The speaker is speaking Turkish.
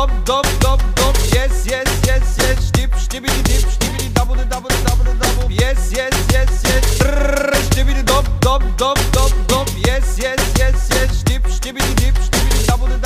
dop dop dop dop. Yes yes yes yes. Dip dip double double double double. Yes yes yes yes. Dip dop dop dop dop dop. Yes yes yes yes. Dip dip.